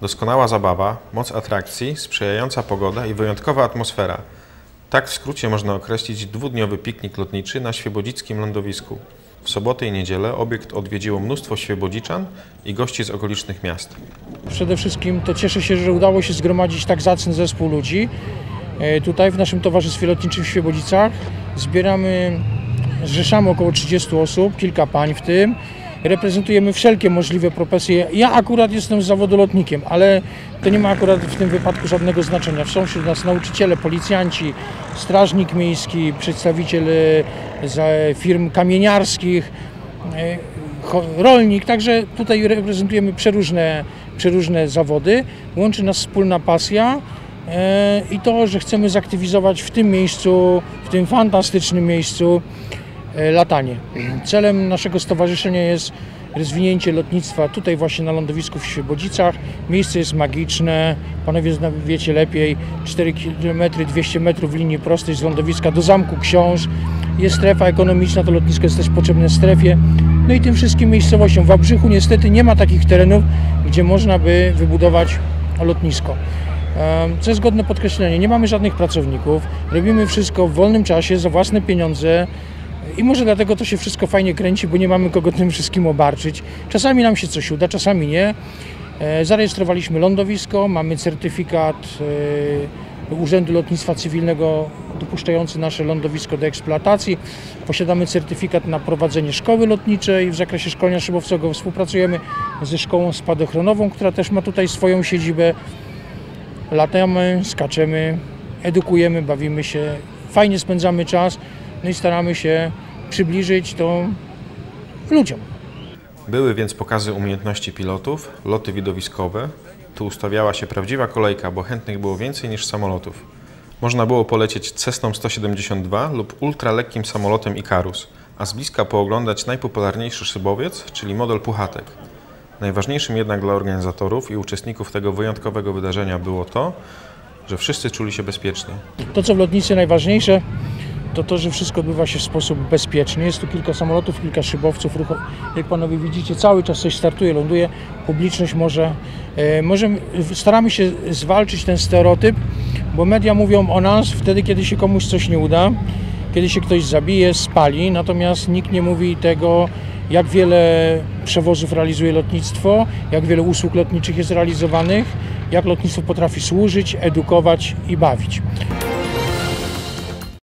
Doskonała zabawa, moc atrakcji, sprzyjająca pogoda i wyjątkowa atmosfera. Tak w skrócie można określić dwudniowy piknik lotniczy na świebodzickim lądowisku. W soboty i niedzielę obiekt odwiedziło mnóstwo świebodziczan i gości z okolicznych miast. Przede wszystkim to cieszę się, że udało się zgromadzić tak zacny zespół ludzi. Tutaj w naszym Towarzystwie Lotniczym w Świebodzicach zrzeszamy około 30 osób, kilka pań w tym. Reprezentujemy wszelkie możliwe profesje. Ja akurat jestem z zawodu lotnikiem, ale to nie ma akurat w tym wypadku żadnego znaczenia. Są wśród nas nauczyciele, policjanci, strażnik miejski, przedstawiciel firm kamieniarskich, rolnik. Także tutaj reprezentujemy przeróżne zawody. Łączy nas wspólna pasja i to, że chcemy zaktywizować w tym miejscu, w tym fantastycznym miejscu latanie. Celem naszego stowarzyszenia jest rozwinięcie lotnictwa tutaj właśnie na lądowisku w Świebodzicach. Miejsce jest magiczne, panowie wiecie lepiej, 4 km 200 metrów linii prostej z lądowiska do Zamku Książ. Jest strefa ekonomiczna, to lotnisko jest też potrzebne strefie. No i tym wszystkim miejscowościom. W Wałbrzychu niestety nie ma takich terenów, gdzie można by wybudować lotnisko. Co jest godne podkreślenia, nie mamy żadnych pracowników, robimy wszystko w wolnym czasie, za własne pieniądze. I może dlatego to się wszystko fajnie kręci, bo nie mamy kogo tym wszystkim obarczyć. Czasami nam się coś uda, czasami nie. Zarejestrowaliśmy lądowisko, mamy certyfikat Urzędu Lotnictwa Cywilnego dopuszczający nasze lądowisko do eksploatacji. Posiadamy certyfikat na prowadzenie szkoły lotniczej w zakresie szkolenia szybowcowego. Współpracujemy ze szkołą spadochronową, która też ma tutaj swoją siedzibę. Latamy, skaczemy, edukujemy, bawimy się, fajnie spędzamy czas. No i staramy się przybliżyć to ludziom. Były więc pokazy umiejętności pilotów, loty widowiskowe. Tu ustawiała się prawdziwa kolejka, bo chętnych było więcej niż samolotów. Można było polecieć Cessną 172 lub ultralekkim samolotem Ikarus, a z bliska pooglądać najpopularniejszy szybowiec, czyli model Puchatek. Najważniejszym jednak dla organizatorów i uczestników tego wyjątkowego wydarzenia było to, że wszyscy czuli się bezpiecznie. To, co w lotnictwie najważniejsze, to, że wszystko odbywa się w sposób bezpieczny. Jest tu kilka samolotów, kilka szybowców. Jak panowie widzicie, cały czas coś startuje, ląduje. Publiczność staramy się zwalczyć ten stereotyp, bo media mówią o nas wtedy, kiedy się komuś coś nie uda, kiedy się ktoś zabije, spali. Natomiast nikt nie mówi tego, jak wiele przewozów realizuje lotnictwo, jak wiele usług lotniczych jest realizowanych, jak lotnictwo potrafi służyć, edukować i bawić.